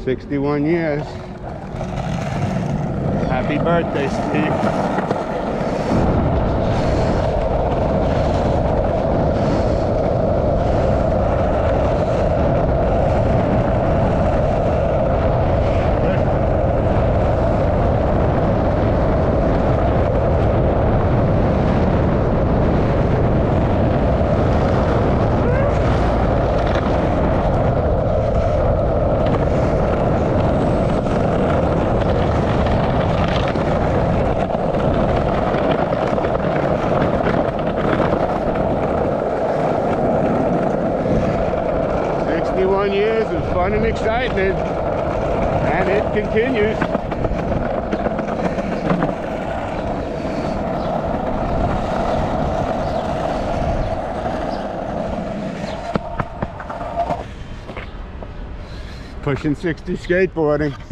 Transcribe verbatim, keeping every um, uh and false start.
sixty-one years. Happy birthday, Steve. sixty-one years of fun and excitement, and it continues. Pushing sixty skateboarding.